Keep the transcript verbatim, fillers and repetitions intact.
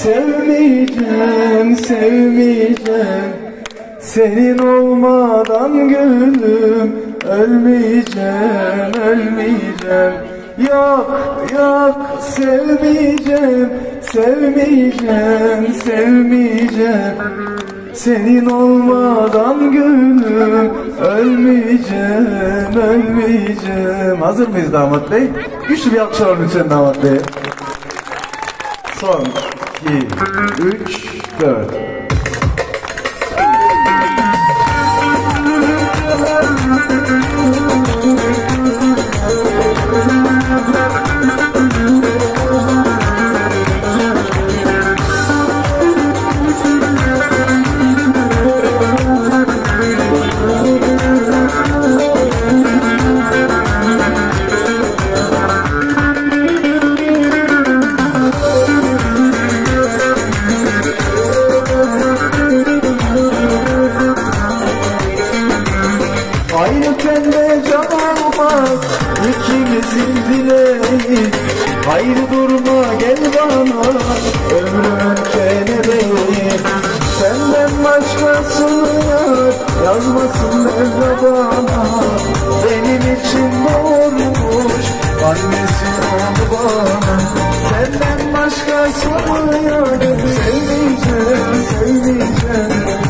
Sevmeyeceğim, sevmeyeceğim, senin olmadan gülüm. Ölmeyeceğim, ölmeyeceğim, yok yok, sevmeyeceğim, sevmeyeceğim, sevmeyeceğim, senin olmadan gülüm. Ölmeyeceğim, ölmeyeceğim. Hazır mıyız damat bey? Güçlü bir alkış alalım lütfen damat bey. Son iki, üç, dört. Aynı tende can olmaz ikimizin dileği. Haydi durma gel bana, ömrümün kelebeği. Senden başkasını yar yazmasın Mevla bana. Benim için doğurmuş annesi oldu bana. Senden başkasını yar sevmeyeceğim, sevmeyeceğim,